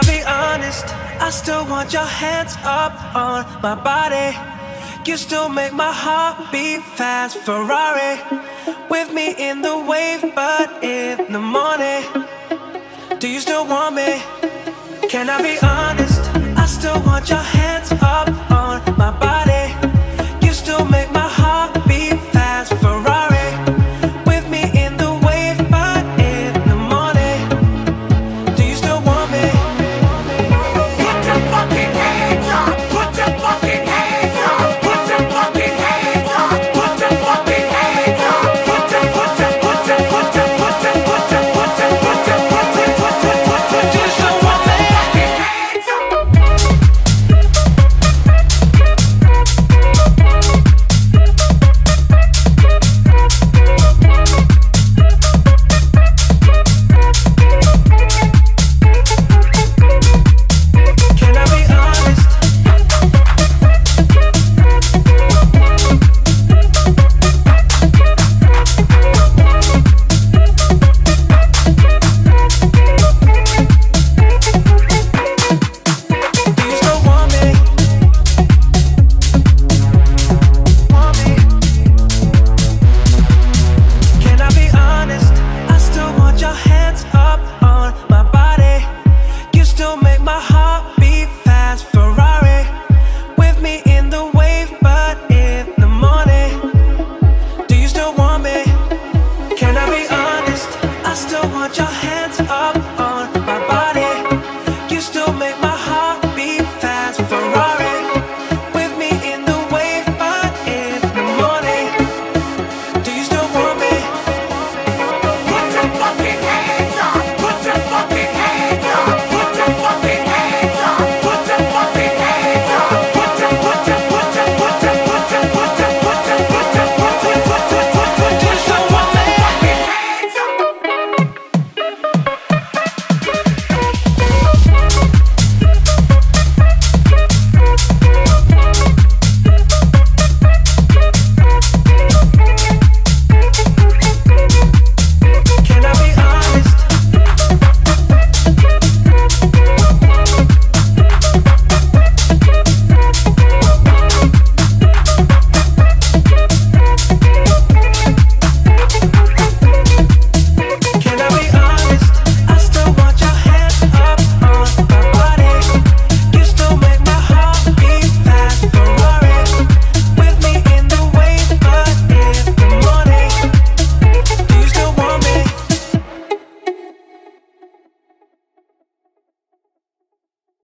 be honest? I still want your hands up on my body. You still make my heart beat fast. Ferrari, with me in the wave, but in the morning. Do you still want me? Can I be honest? I still want your hands up on my body.